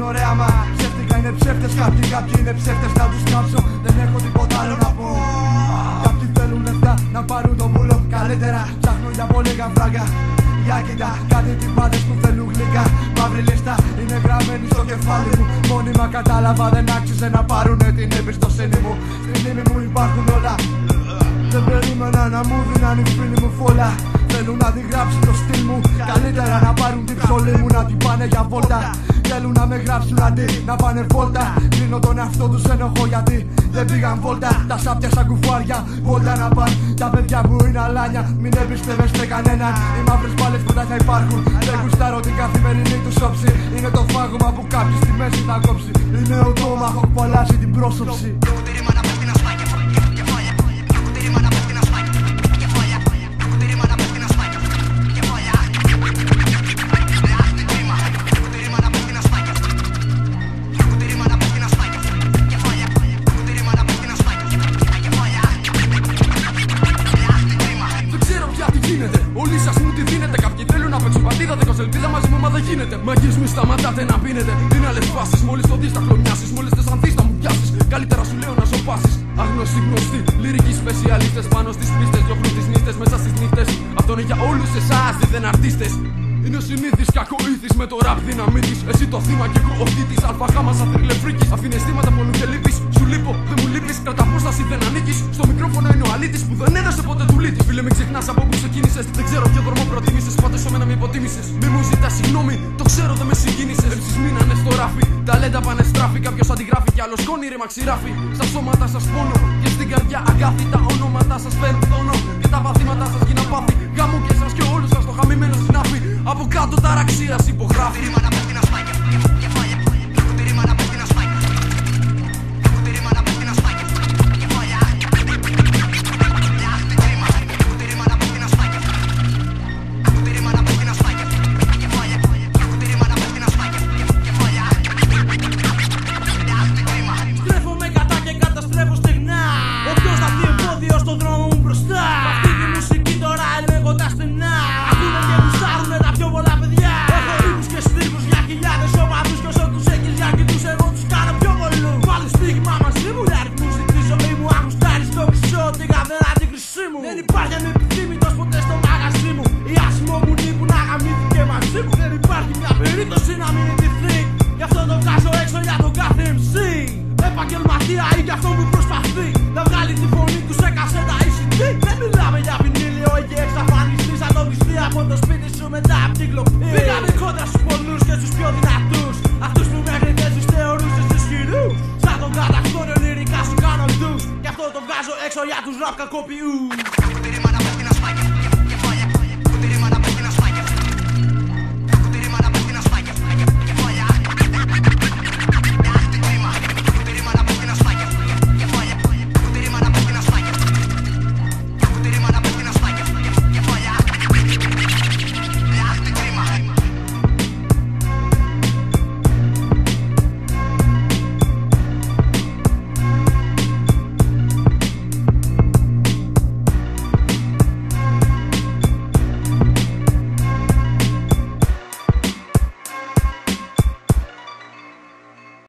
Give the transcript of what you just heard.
ωραία μα ψεύτικα είναι ψεύτες. Κάποιοι είναι ψεύτες, να τους κάψω. Δεν έχω τίποτα άλλο να πω. Κάποιοι θέλουν λεφτά να πάρουν το βούλο. Καλύτερα ψάχνουν για πολύ γαμφράγκα. Για κοίτα, κάτι τυπάδες που θέλουν γλυκά. Μαύρη λίστα είναι γραμμένη στο κεφάλι μου. Μόνιμα κατάλαβα δεν άξιζε να πάρουνε την εμπιστοσύνη μου. Στη μνήμη μου υπάρχουν όλα. Δεν περίμενα να μου δίναν οι φίλοι μου φόλα. Θέλουν να τη γράψουν το στυλ μου. Καλύτερα να πάρουν την ψωλή μου να την πάνε για βόλτα. Θέλουν να με γράψουν αντί να πάνε βόλτα. Κλείνω τον εαυτό τους ενοχώ γιατί δεν πήγαν βόλτα. Τα σάπια σαν κουφάρια βόλτα να πάνε. Τα παιδιά που είναι αλάνια μην εμπιστεύεστε κανέναν. Οι μαύρες μπάλες ποτέ θα υπάρχουν. Δεν γουστάρω την καθημερινή τους όψη. Είναι το φάγωμα που κάποιος στη μέση θα κόψει. Είναι ο τόμαχο που αλλάζει την πρόσωψη. Όλοι σας μου τη δίνετε. Κάποιοι θέλουν να παίξουν πατήδα. Δεκος ελπίδα μαζί μου, μα δεν γίνεται. Μαγείς μη σταματάτε να πίνετε. Είναι άλλες φάσεις. Μόλις το δεις θα κλονιάσεις. Μόλις θες αν δεις θα μου πιάσεις. Καλύτερα σου λέω να σοπάσεις. Άγνωστοι γνωστοί, λυρικοί σπεσιαλίστες. Πάνω στις πίστες, διώχνουν τις νύχτες μέσα στις νύχτες. Αυτό είναι για όλους εσάς, δεν αρτίστες. Είναι ο συνήθις κακοήθης με το ραπ δύναμή της. Εσύ το θύμα και εγώ ο θήτης. Αλφαγάμα σαν θρυλεφρίκης. Αφήνε αισθήματα πονού και λύπης. Σου λείπω, δεν μου λείπεις. Κρατά απόσταση, δεν ανήκεις. Στο μικρόφωνο είναι ο αλήτης που δεν έδωσε ποτέ του λύτη. Φίλε, μην ξεχνάς από που ξεκίνησες. Δεν ξέρω ποιο δρόμο προτίμησες. Πάντως σε μένα με υποτίμησες. Μη μου ζητάς συγγνώμη, το ξέρω δεν με συγκίνησες. Έψεις μείνανε στο ράφι. Ταλέντα πάνε στράφη. Κάποιος αντιγράφει κι άλλος κόνη ρήμα ξηράφει. Στα σώματα σας πόνο και στην καρδιά αγκάθι. Τα ονόματα σας φέρνουν τόνο. Και τα παθήματα σας γίναν πάθη. Γάμου και σας και όλους σας το χαμημένο συνάφι. Από κάτω ταραξίας υπογράφει. Στρέφομαι κατά και καταστρέφω στεγνά. Όποιος θα βγει εμπόδιο στον δρόμο μου μπροστά. Αυτή τη μουσική τώρα ελέγχω τα στενά. Ακούνε και γουστάρουνε τα πιο πολλά παιδιά. Έχω ύμνους και στίχους για χιλιάδες οπαδούς. Και όσο τους έχεις για κοιτούς εγώ τους κάνω πιο πολλούς. Βάλε στίγμα μαζί μου, για ρυθμούς τη ζωή μου. Αν γουστάρεις το χρυσό, την καδέρα την χρυσή μου. Δεν υπάρχει ανεπιθύμητος ποτέ στο μαγαζί μου. Η άσημο μου νίκου να γαμήθηκε μαζί μου. Δεν υπάρχει μια περίπτωση να μην εντυθεί. Γι' αυτό το βγάζω έξω για τον κάθε MC. Επαγγελματία ή για αυτό που προσπαθεί να βγάλει τη φωνή του σε κασέτα ή CD. Δεν μιλάμε για βινίλιο, έχει εξαφανιστεί. Σαν το βυστή από το σπίτι σου μετά απ' την κλοπή. Πήγαμε κόντρα στους πολλούς και στους πιο δυνατούς. Αυτούς που μέχρι δεν τους θεωρούσες ισχυρούς. Σαν τον κατακτόριο λυρικά σου κάνω ντους. Γι' αυτό το βγάζω έξω για τους ραπ κακοποιούς.